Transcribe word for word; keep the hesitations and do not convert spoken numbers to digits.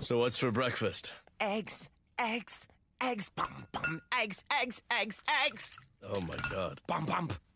So what's for breakfast? Eggs, eggs, eggs, bum, bum, eggs, eggs, eggs, eggs. Oh my god. Bum, bum.